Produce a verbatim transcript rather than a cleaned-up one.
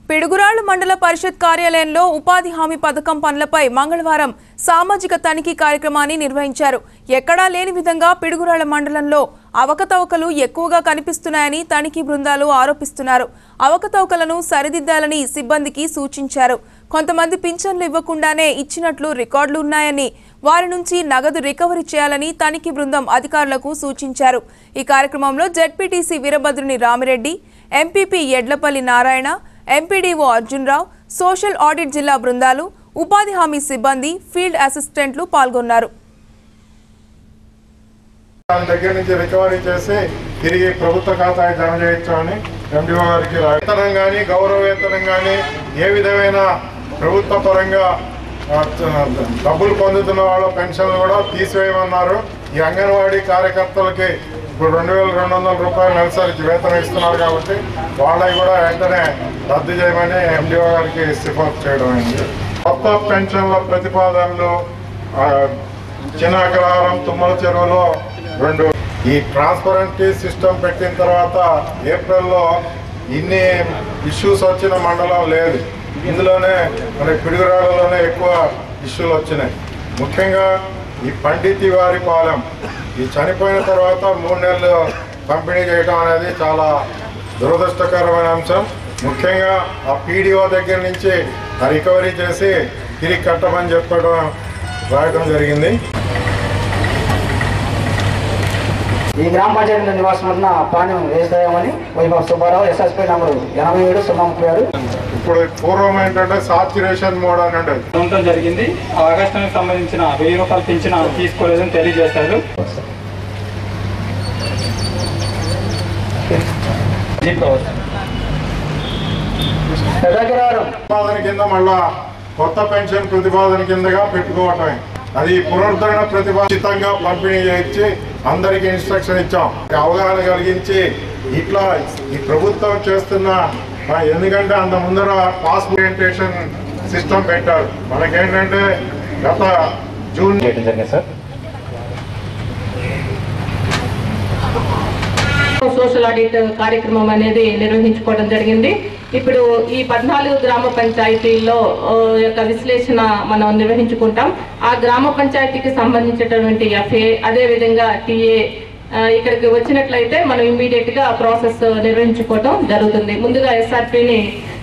పిడుగురాళ్ల మండల పరిషత్ కార్యాలయంలో ఉపాధి హామీ పథకం పనులపై మంగళవారం సామాజిక తనిఖీ కార్యక్రమాన్ని నిర్వహించారు. ఎక్కడా లేని విధంగా పిడుగురాళ్ల మండలంలో అవకతవకలు ఎక్కువగా కనిపిస్తున్నాయని తనిఖీ బృందాలు ఆరోపిస్తున్నారు. అవకతవకలను సరిదిద్దాలని సిబ్బందికి సూచించారు. కొంతమంది పింఛన్లు ఇవ్వకుండానే ఇచ్చినట్లు రికార్డులు ఉన్నాయని, వారి నుంచి నగదు రికవరీ చేయాలని తనిఖీ బృందం అధికారులకు సూచించారు. ఈ కార్యక్రమంలో జెడ్పీటీసీ వీరభద్రుని Ramireddy, MPP Edlapalli Narayana, MPDO Arjunrao, social audit జిల్లా బృందాలు, ఉపాధి హామీ సిబ్బంది, ఫీల్డ్ అసిస్టెంట్లు పాల్గొన్నారు. దగ్గర నుంచి రికవరీ చేసి తిరిగి ప్రభుత్వ ఖాతాకి జమ చేయొచ్చని ఎండిఓ గారికి వేతనం కానీ గౌరవ వేతనం కానీ ఏ విధమైన ప్రభుత్వ పరంగా డబ్బులు పొందుతున్న వాళ్ళ పెన్షన్లు కూడా తీసివేయమన్నారు. ఈ అంగన్వాడీ కార్యకర్తలకి ఇప్పుడు రెండు వేల రెండు వందల రూపాయలు నెలసరి వేతనం ఇస్తున్నారు కాబట్టి వాళ్ళకి కూడా వెంటనే రద్దు చేయమని ఎండిఓ గారికి సిఫార్సు చేయడం అయింది. కొత్త పెన్షన్ల ప్రతిపాదనలు చిన్న అగ్రహారం తుమ్మల చెరువులో రెండు ఈ ట్రాన్స్పరెంట్ సిస్టమ్ పెట్టిన తర్వాత ఏప్రిల్లో ఇన్ని ఇష్యూస్ వచ్చిన మండలం లేదు. ఇందులోనే మన పిడుగురాళ్లలోనే ఎక్కువ ఇష్యూలు వచ్చినాయి. ముఖ్యంగా ఈ పండితి వారి పాలెం ఈ చనిపోయిన తర్వాత మూడు నెలలు పంపిణీ చేయడం అనేది చాలా దురదృష్టకరమైన అంశం. ముఖ్యంగా ఆ పీడిఓ దగ్గర నుంచి ఆ రికవరీ చేసి తిరిగి కట్టమని చెప్పడం రాయడం జరిగింది. ఈ గ్రామ పంచాయతీ నివాసం ఉన్న పాణ్యం వేస్తాయమని వైభవ్ సుబ్బారావు ఎస్ఎస్పీ నంబరు ఎనభై ఏడు సున్నా ముప్పై ఆరు. ఇప్పుడు పూర్వం ఏంటంటే సాచురేషన్ మోడ్ అని ఉండటం జరిగింది. ఆగస్టుకు సంబంధించిన వెయ్యి రూపాయలు పెంచిన తీసుకోలేదని తెలియజేశారు. ప్రతిపాదన కింద మళ్ళా కొత్త పెన్షన్ ప్రతిపాదన కిందగా పెట్టుకోవటమే. అది పునరుద్ధరణ ప్రతిపాదితంగా పంపిణీ చేయించి అందరికీ ఇన్స్ట్రక్షన్ ఇచ్చాం. అవగాహన కలిగించి ఇట్లా ఈ ప్రభుత్వం చేస్తున్న ఎందుకంటే అంత ముందర పాస్ ఓరియంటేషన్ సిస్టమ్ పెట్టారు. మనకేంటంటే గత జూన్ సార్ సోషల్ ఆడిట్ కార్యక్రమం అనేది నిర్వహించుకోవడం జరిగింది. ఇప్పుడు ఈ పద్నాలుగు గ్రామ పంచాయతీల్లో యొక్క విశ్లేషణ మనం నిర్వహించుకుంటాం. ఆ గ్రామ పంచాయతీకి సంబంధించినటువంటి ఎఫ్ఏ అదేవిధంగా టీఏ ఇక్కడికి వచ్చినట్లయితే మనం ఇమ్మీడియట్ గా ప్రాసెస్ నిర్వహించుకోవడం జరుగుతుంది. ముందుగా ఎస్ఆర్పిని